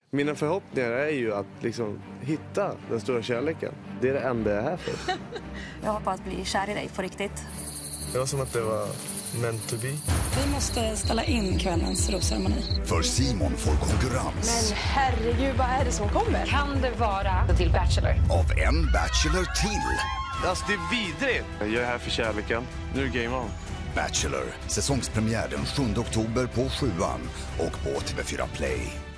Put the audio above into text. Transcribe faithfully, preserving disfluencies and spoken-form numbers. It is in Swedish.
Mina förhoppningar är ju att liksom hitta den stora kärleken. Det är det enda jag är här för. Jag hoppas bli kär i dig på riktigt. Det var som att det var meant to be. Vi måste ställa in kvällens rosceremoni. För Simon får konkurrens. Men herregud, vad är det som kommer? Kan det vara till Bachelor? Av en Bachelor till. Alltså det är vidrigt. Jag är här för kärleken. Nu är det game on. Bachelor. Säsongspremiär den sjunde oktober på sjuan och på T V fyra Play.